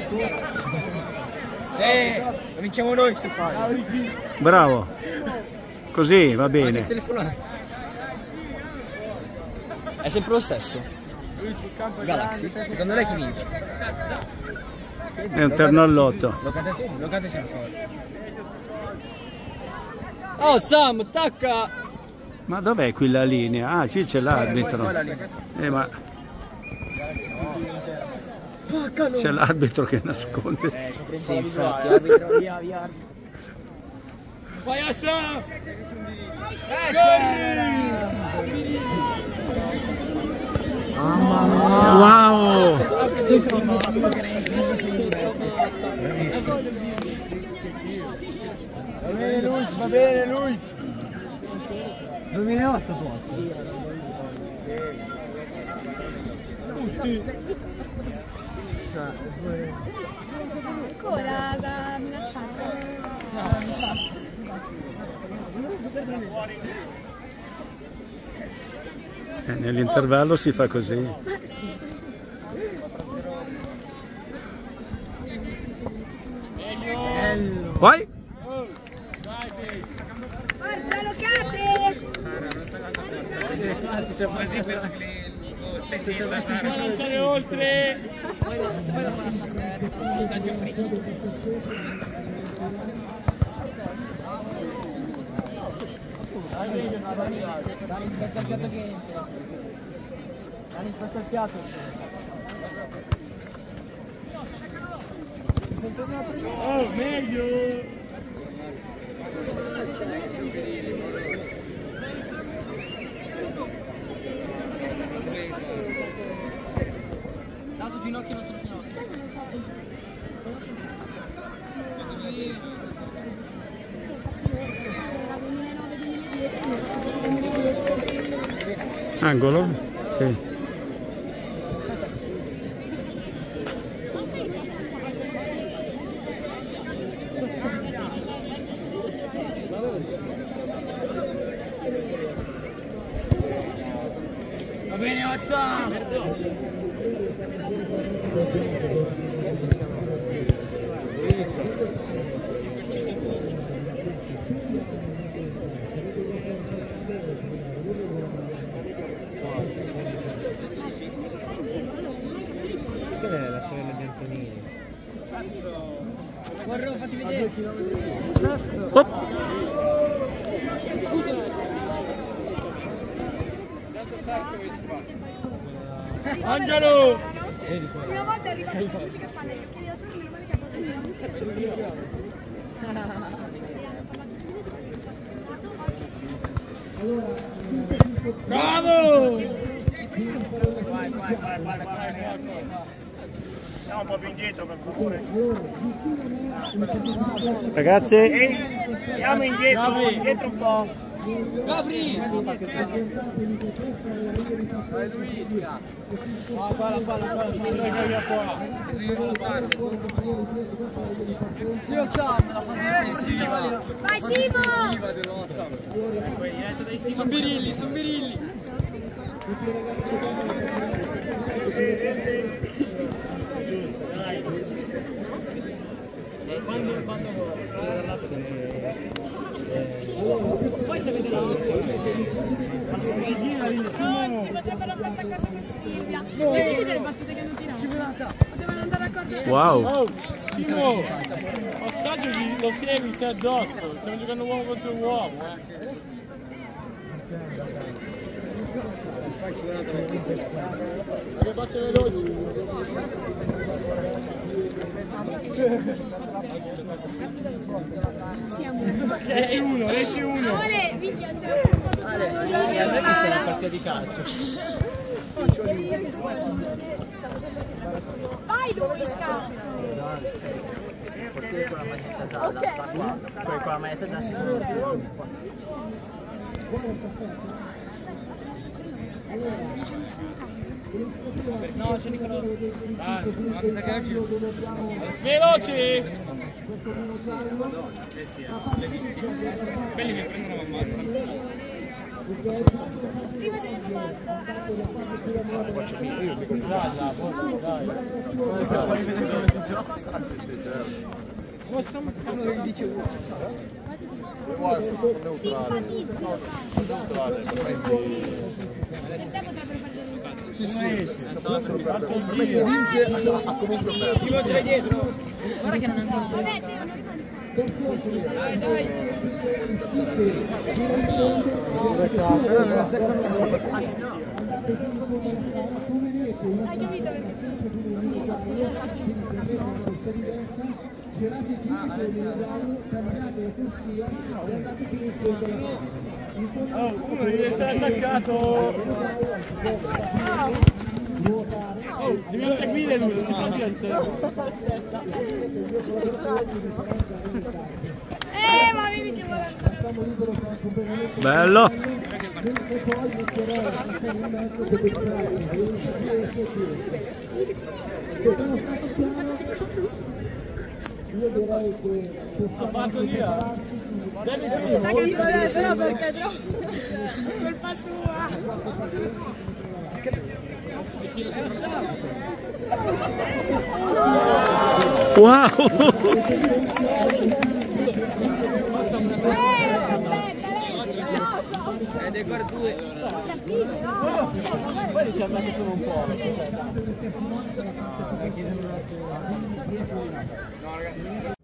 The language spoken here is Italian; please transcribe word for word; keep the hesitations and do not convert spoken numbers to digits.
Sì, lo vinciamo noi sto qua. Bravo. Così va bene. È sempre lo stesso. Galaxy, secondo lei chi vince? È un terno all'otto. Locate sempre forte. Oh Sam, attacca! Ma dov'è qui la linea? Ah, qui c'è l'arbitro. Eh, ma c'è l'arbitro che nasconde. Sì, infatti, arbitro, via, via, arbitro. Vai a Sam! Mamma mia! Wow! Va bene Luis, va bene Luis! duemilaotto posto. Giusti! Ancora da minacciare. Eh, nell'intervallo si fa così. Vai! Forza, locate! Non ce ne oltre! Dani, spezza il piatto che entra. Dani, spezza il piatto. Si sente una pressione. Oh, meglio! Naso, ginocchio, non sono ginocchio. Angolo? Sì. Va bene, Ossa! Qual è la sorella di Antonini? Guarda, fatti vedere! Oh. Angelo! Una volta è arrivata la musica a fare, io chiedevo solo meno male che ha passato la musica. Bravo! Vai, vai, vai, vai, vai, vai. Andiamo un po' più indietro per favore. Ragazzi, Andiamo indietro, indietro un po'. Gabri! Vai Luis, cazzo! Ah, palla, palla, palla, palla, via qua! Io Sam, la fanno Vai Simo! Sono birilli, sono birilli! E quando, quando poi se vede la Non si potrebbero aver attaccato con Silvia. Voi sentite le battute che hanno tirato? Potevano andare a corda. wow! Oh, Timo, passaggio gli- lo segui, sei addosso. Stiamo giocando uomo contro uomo, eh. Che batte veloci. Siamo. Esci uno, esci uno. Amore, vi piangiamo. e a me mi una partita di calcio. Vai Luis, cazzo! Perché con la maglietta gialla Ok. sta qua, poi con la maglietta gialla si può. No, c'è Nicolò. Ah, ma mi sa che oggi... Veloci! Quelli che prendono mi ammazzano. Prima secondo posto. Gialla, dai. Qua sono neutrale. Neutrale, sì, sì, sapeva solo per per me che vince ha comunque perso. Chi lo tira dietro? Guarda che non andiamo. Hai capito Oh, uno deve essere attaccato! Oh, devi seguire lui, non si può girare. Eh, ma vedi che vuole andare. Bello! Ha fatto via! Sa che non è però perché è troppo colpa sua. Wow! Eh, aspetta, Ed è per due. capito, no? Poi diciamo che sono un po'. Cioè, No ragazzi.